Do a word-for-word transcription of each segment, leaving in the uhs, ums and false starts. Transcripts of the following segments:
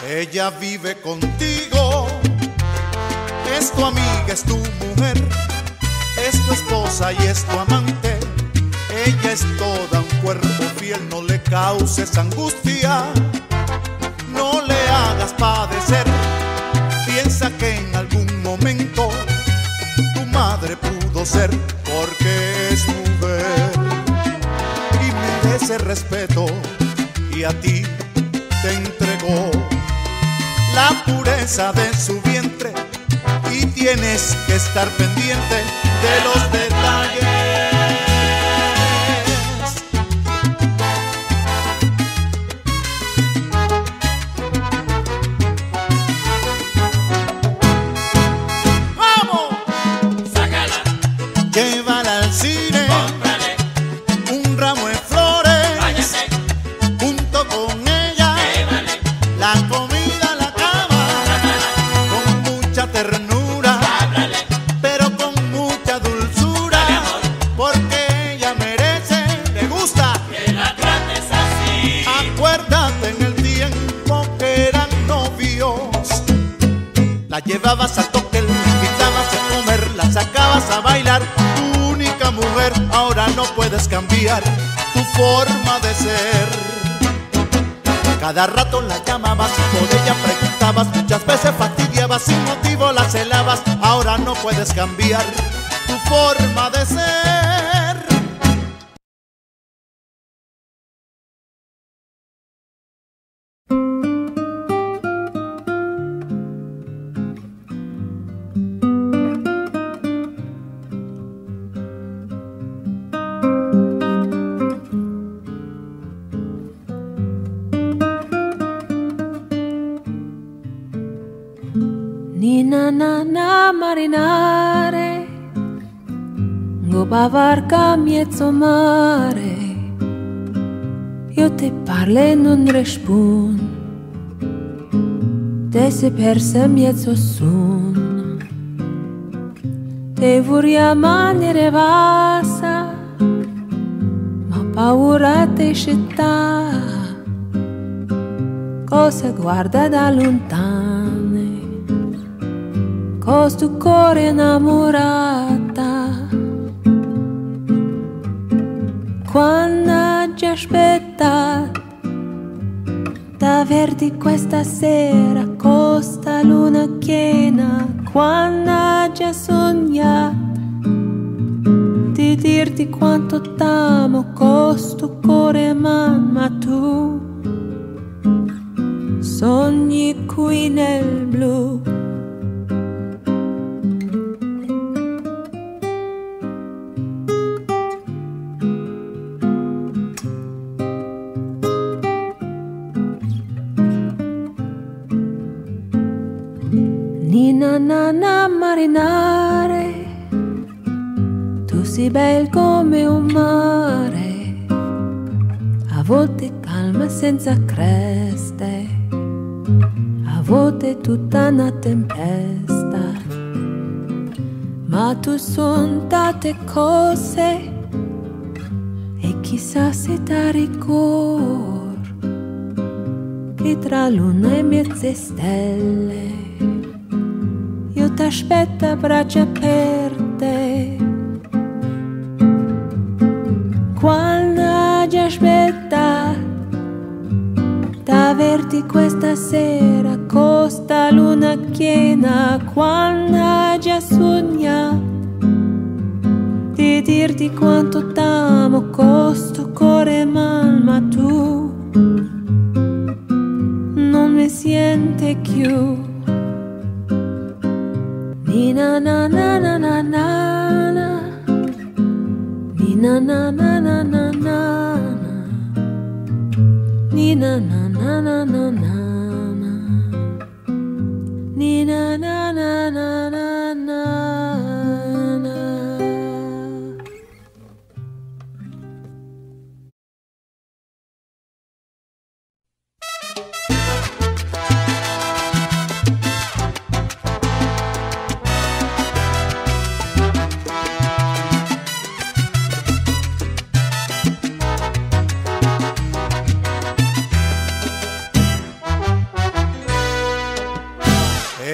Ella vive contigo, es tu amiga, es tu mujer, es tu esposa y es tu amante. Ella es toda un cuerpo fiel, no le causes angustia, no le hagas padecer. Piensa que en algún momento tu madre pudo ser, porque es mujer y merece respeto, y a ti te entregó la pureza de su vientre, y tienes que estar pendiente de los detalles. ¡Vamos! Sácala, llévala al cine, cómprale un ramo de flores, váyase junto con ella, llévale la comida, ternura, háblale, pero con mucha dulzura, porque ella merece, le gusta que la trates así. Acuérdate en el tiempo que eran novios, la llevabas al cóctel, la invitabas a comer, la sacabas a bailar, tu única mujer. Ahora no puedes cambiar tu forma de ser. Cada rato la llamabas y por ella preguntabas, muchas veces fastidiabas, sin motivo la celabas. Ahora no puedes cambiar tu forma de ser. Nina nana marinare, gobavarca mezzo mare. Io te parlo e non rispondo, te sei persa mezzo son. Te vorrei manere vasa, ma paura te città. Cosa guarda da lontano, cos tu cuore innamorata. Quando ci aspetta d'averti questa sera, costa luna piena. Quando ci sogna di dirti quanto t'amo, cos tu cuore man, ma tu sogni qui nel blu. Nina nana marinare, tu sei bel come un mare, a volte calma senza creste, a volte tutta una tempesta. Ma tu son tante cose e chissà se ti ricordi che tra luna e mezze stelle io t'aspetto a braccia aperte. Quando ci aspetta d'averti questa sera, costa luna piena. Quando ci sogna di dirti quanto t'amo, costo cuore mal, ma tu non mi senti più. Nina na na na na na na, Nina na na na na na, Nina na na na na na, Nina na na na na na.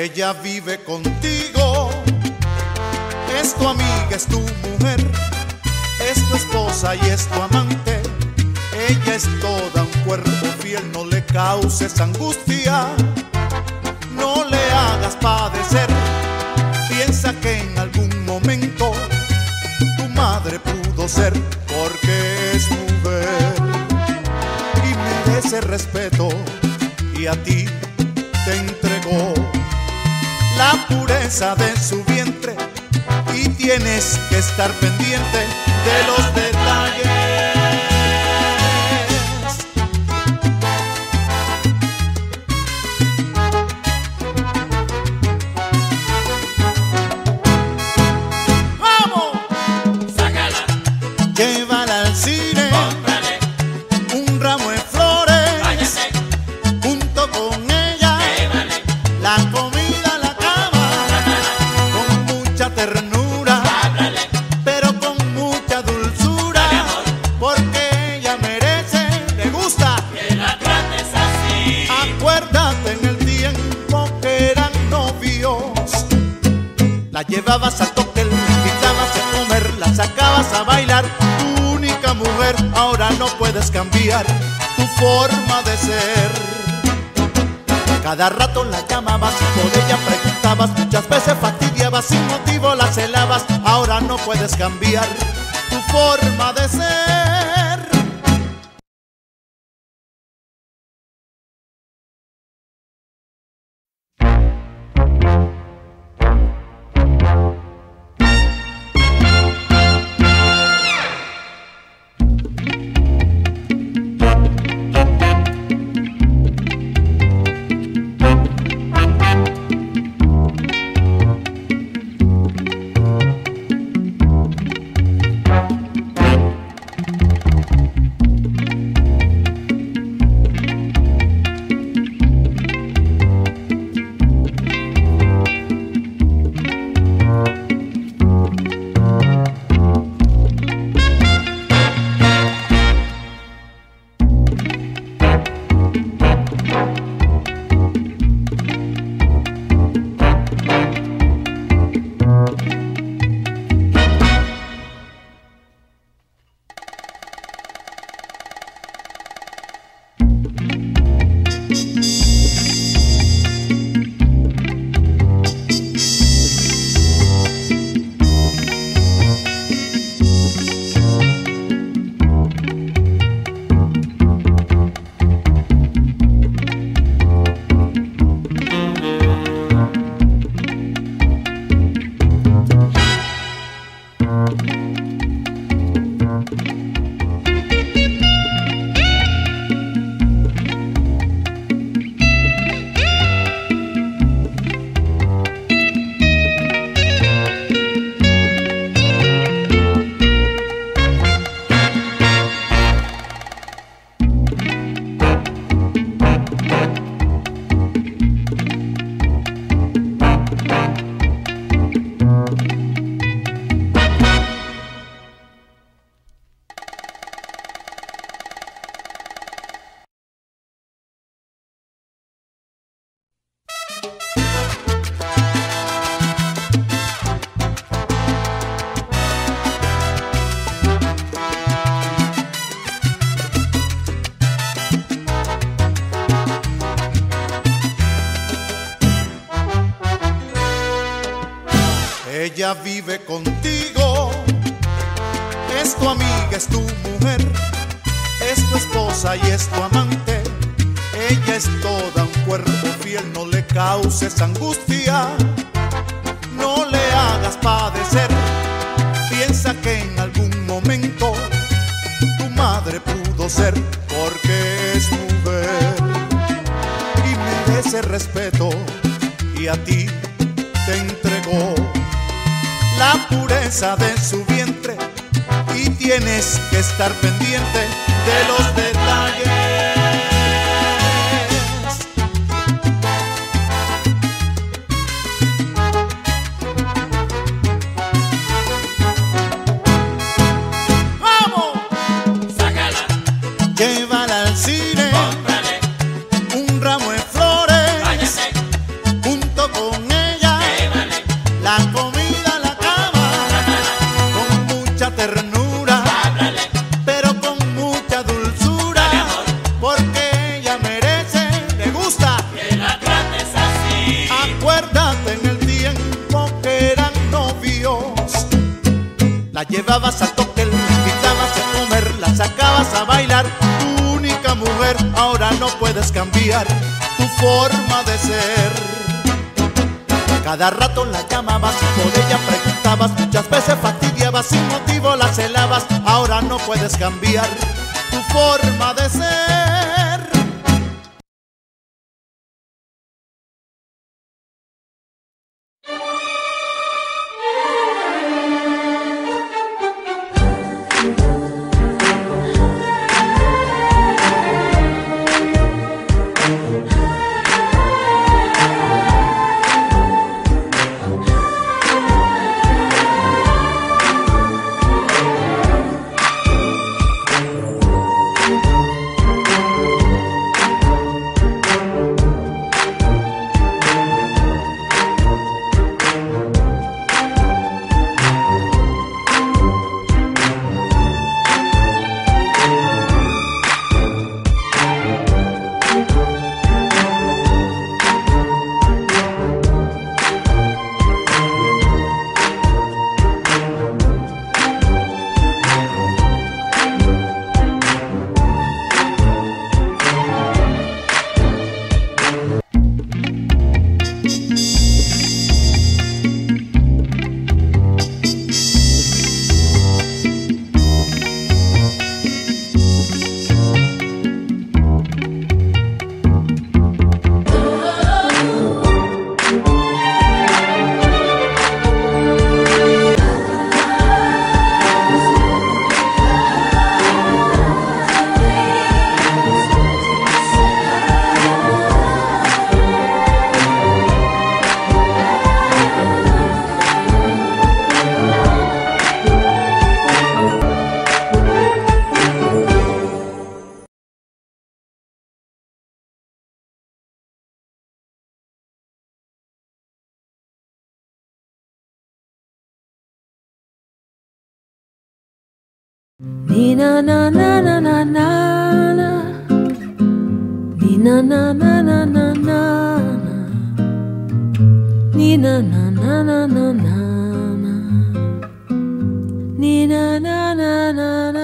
Ella vive contigo, es tu amiga, es tu mujer, es tu esposa y es tu amante. Ella es toda un cuerpo fiel, no le causes angustia, no le hagas padecer. Piensa que en algún momento tu madre pudo ser, porque es mujer y merece respeto, y a ti te entregó la pureza de su vientre, y tienes que estar pendiente de los detalles. ¡Vamos! Sácala, Llévala al cine, cómprale, un ramo de flores, váyase, junto con ella, llévale, la comida, la cama, con mucha ternura, háblale, pero con mucha dulzura, dale amor, porque ella merece, le gusta. que la trates así. Acuérdate en el tiempo que eran novios, la llevabas al cóctel, la invitabas a comer, la sacabas a bailar, tu única mujer. Ahora no puedes cambiar tu forma de ser. Cada rato la llamabas y por ella preguntabas, muchas veces fastidiabas, sin motivo la celabas. Ahora no puedes cambiar tu forma de ser. Ella vive contigo, es tu amiga, es tu mujer, es tu esposa y es tu amante. Ella es toda un cuerpo fiel, no le causes angustia, no le hagas padecer. Piensa que en algún momento tu madre pudo ser, porque es mujer y merece respeto, y a ti te entregó la pureza de su vientre, y tienes que estar pendiente de los detalles. ¡Vamos! Sácala, Llévala al cine, cómprale, un ramo de flores, váyase, junto con llevabas al cóctel, la invitabas a comer, la sacabas a bailar. Tu única mujer, ahora no puedes cambiar tu forma de ser. Cada rato la llamabas, por ella preguntabas, muchas veces fastidiabas, sin motivo la celabas. Ahora no puedes cambiar tu forma de ser. Ni na na na na na na na. Ni na na na na na na na. Ni na na na na na na na. Ni na na na na na.